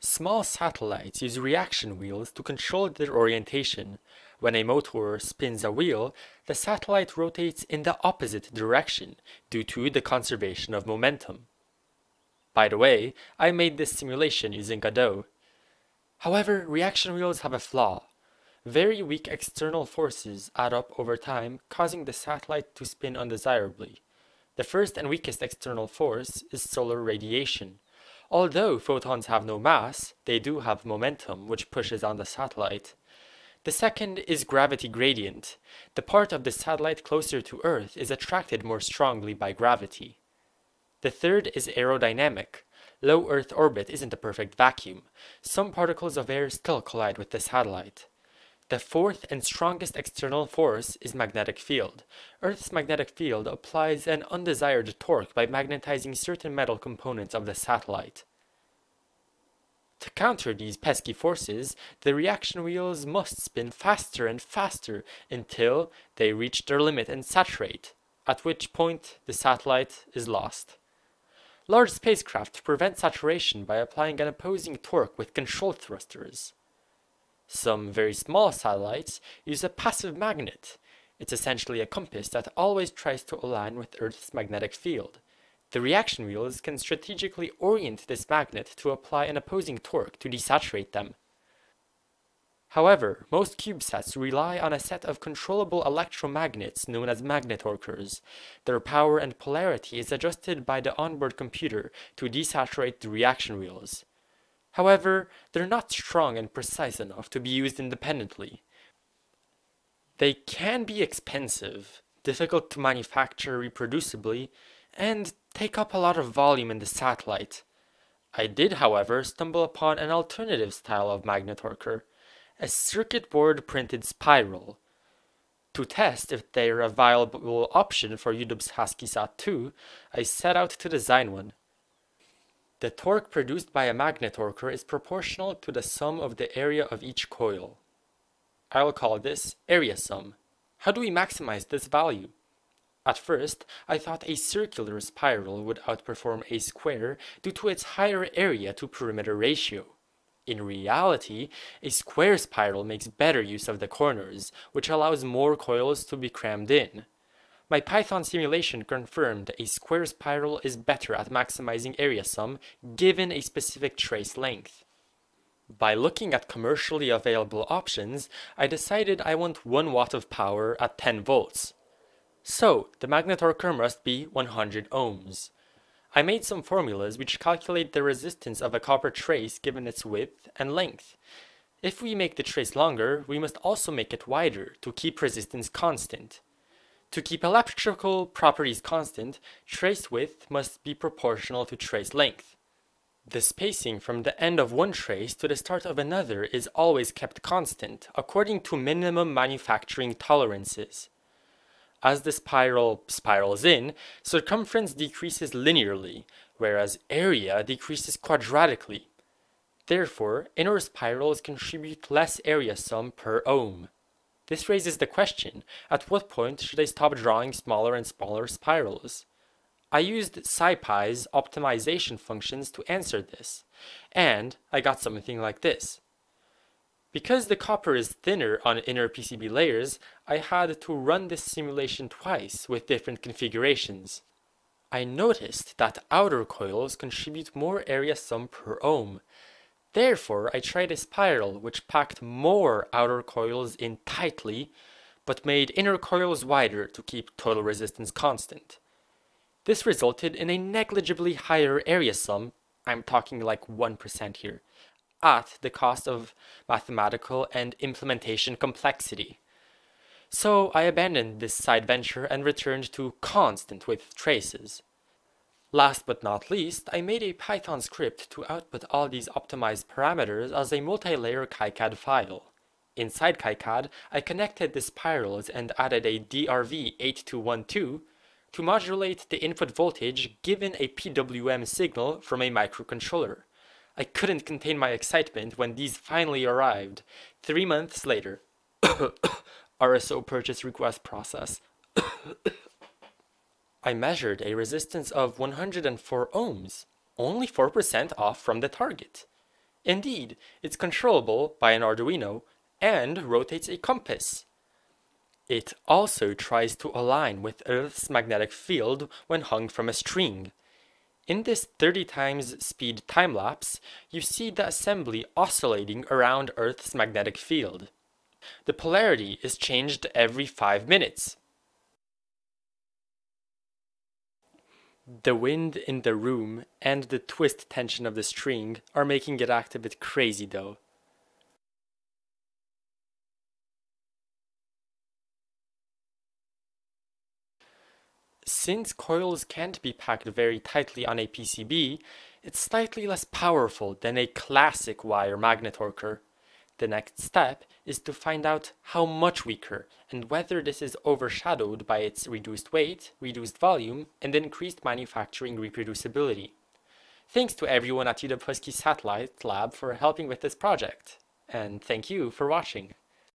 Small satellites use reaction wheels to control their orientation. When a motor spins a wheel, the satellite rotates in the opposite direction due to the conservation of momentum. By the way, I made this simulation using Godot. However, reaction wheels have a flaw. Very weak external forces add up over time, causing the satellite to spin undesirably. The first and weakest external force is solar radiation. Although photons have no mass, they do have momentum, which pushes on the satellite. The second is gravity gradient. The part of the satellite closer to Earth is attracted more strongly by gravity. The third is aerodynamic. Low Earth orbit isn't a perfect vacuum. Some particles of air still collide with the satellite. The fourth and strongest external force is magnetic field. Earth's magnetic field applies an undesired torque by magnetizing certain metal components of the satellite. To counter these pesky forces, the reaction wheels must spin faster and faster until they reach their limit and saturate, at which point the satellite is lost. Large spacecraft prevent saturation by applying an opposing torque with control thrusters. Some very small satellites use a passive magnet. It's essentially a compass that always tries to align with Earth's magnetic field. The reaction wheels can strategically orient this magnet to apply an opposing torque to desaturate them. However, most CubeSats rely on a set of controllable electromagnets known as Magnetorquers. Their power and polarity is adjusted by the onboard computer to desaturate the reaction wheels. However, they're not strong and precise enough to be used independently. They can be expensive, difficult to manufacture reproducibly, and take up a lot of volume in the satellite. I did, however, stumble upon an alternative style of Magnetorquer, a circuit board printed spiral. To test if they're a viable option for YouTube's Husky Sat 2, I set out to design one. The torque produced by a Magnetorquer is proportional to the sum of the area of each coil. I'll call this area sum. How do we maximize this value? At first, I thought a circular spiral would outperform a square due to its higher area to perimeter ratio. In reality, a square spiral makes better use of the corners, which allows more coils to be crammed in. My Python simulation confirmed a square spiral is better at maximizing area sum given a specific trace length. By looking at commercially available options, I decided I want 1 watt of power at 10 volts. So, the Magnetorquer must be 100 ohms. I made some formulas which calculate the resistance of a copper trace given its width and length. If we make the trace longer, we must also make it wider to keep resistance constant. To keep electrical properties constant, trace width must be proportional to trace length. The spacing from the end of one trace to the start of another is always kept constant, according to minimum manufacturing tolerances. As the spiral spirals in, circumference decreases linearly, whereas area decreases quadratically. Therefore, inner spirals contribute less area sum per ohm. This raises the question, at what point should I stop drawing smaller and smaller spirals? I used SciPy's optimization functions to answer this, and I got something like this. Because the copper is thinner on inner PCB layers, I had to run this simulation twice with different configurations. I noticed that outer coils contribute more area sum per ohm. Therefore, I tried a spiral which packed more outer coils in tightly, but made inner coils wider to keep total resistance constant. This resulted in a negligibly higher area sum, I'm talking like 1% here, at the cost of mathematical and implementation complexity. So I abandoned this side venture and returned to constant with traces. Last but not least, I made a Python script to output all these optimized parameters as a multi-layer KiCad file. Inside KiCad, I connected the spirals and added a DRV8212 to modulate the input voltage given a PWM signal from a microcontroller. I couldn't contain my excitement when these finally arrived, 3 months later. RSO purchase request process. I measured a resistance of 104 ohms, only 4% off from the target. Indeed, it's controllable by an Arduino and rotates a compass. It also tries to align with Earth's magnetic field when hung from a string. In this 30 times speed time-lapse, you see the assembly oscillating around Earth's magnetic field. The polarity is changed every 5 minutes. The wind in the room and the twist tension of the string are making it act a bit crazy though. Since coils can't be packed very tightly on a PCB, it's slightly less powerful than a classic wire Magnetorquer. The next step is to find out how much weaker and whether this is overshadowed by its reduced weight, reduced volume, and increased manufacturing reproducibility. Thanks to everyone at UW Husky Satellite Lab for helping with this project, and thank you for watching.